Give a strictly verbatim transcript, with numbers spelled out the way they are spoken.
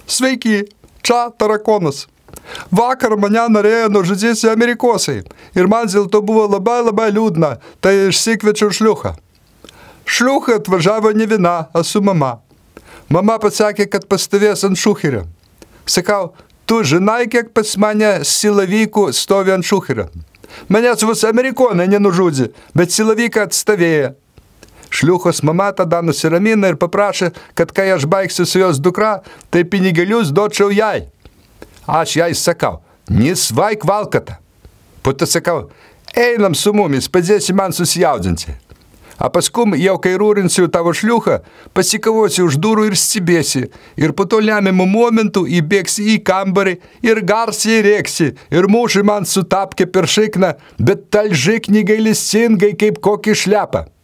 Sveiki, čia tarakonas. Vakar mane norėjo nužudyti amerikosai ir man dėl to buvo labai labai liūdna, tai išsikviečiau šliuchą. Šliucha atvažiavo ne viena, o su mama. Mama pasakė, kad pastovės ant šucherio. Sakau, tu žinai, kiek pas mane silavykų stovi ant šucherio. Manęs vos amerikonai nenužudė, bet silavyką atstovėjo. Šliuchos mama tada nusiramina ir paprašė, kad kai aš baigsiu su jos dukra, tai pinigėlius duočiau jai. Aš jai sakau, nesvaik valkata. Po to sakau, einam su mumis, padėsi man susijaudinti. A paskum jau kai rūrinsiu tavo šliuchą, pasikavosi už durų ir stebėsi, ir po to lemiamų momentų įbėgsi į kambarį ir garsiai rėksi, ir mūši man sutapkė per šikną, bet talžik negailestingai kaip kokį šlepą.